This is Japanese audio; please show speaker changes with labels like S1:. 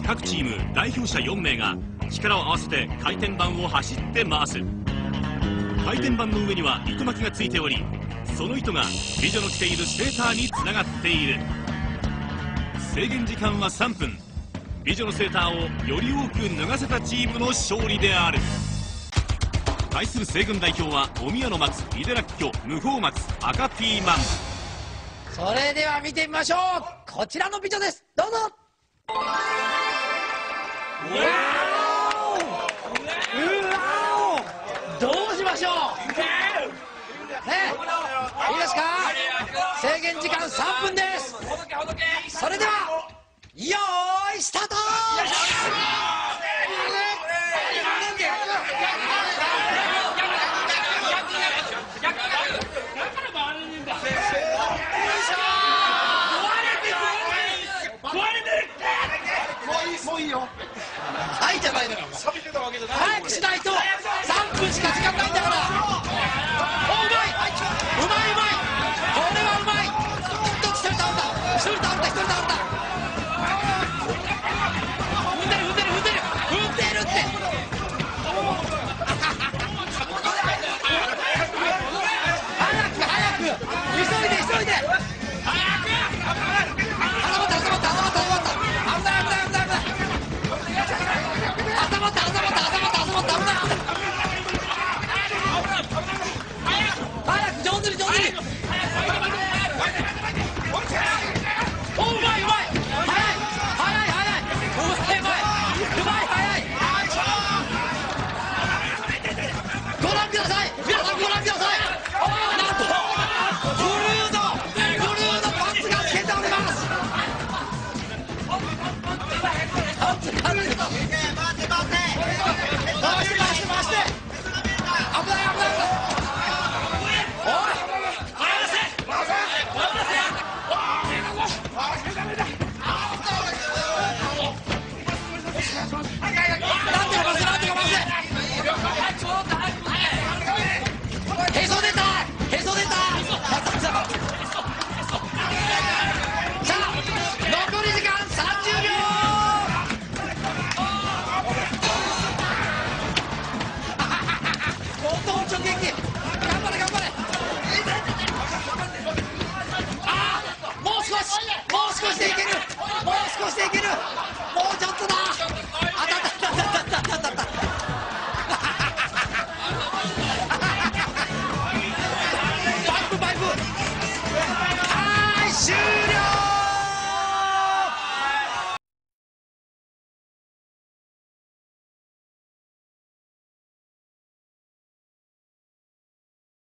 S1: 各チーム代表者4名が力を合わせて回転板を走って回す。回転板の上には糸巻きがついており、その糸が美女の着ているセーターにつながっている。制限時間は3分。美女のセーターをより多く脱がせたチームの勝利である。対する西軍代表はお宮の松、井出らっきょ、無法松、赤ピーマン。
S2: それでは見てみましょう。こちらの美女です。どうぞ。どうしましょうね。いいですか。制限時間3分です。それではよーいスタート。もういいよ。はいじゃないのよ。早くしないと3分しか時間